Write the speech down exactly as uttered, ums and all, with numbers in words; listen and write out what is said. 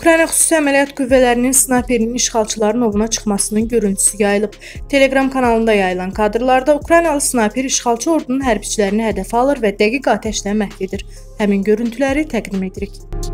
Ukrayna xüsusi əməliyyat qüvvələrinin snayperinin işğalçıların ovuna çıxmasının görüntüsü yayılıb. Telegram kanalında yayılan kadrlarda Ukraynalı snayper işğalçı ordunun hərbiçilərini hədəfə alır və dəqiq atəşlə məhv edir. Həmin görüntüləri təqdim edirik.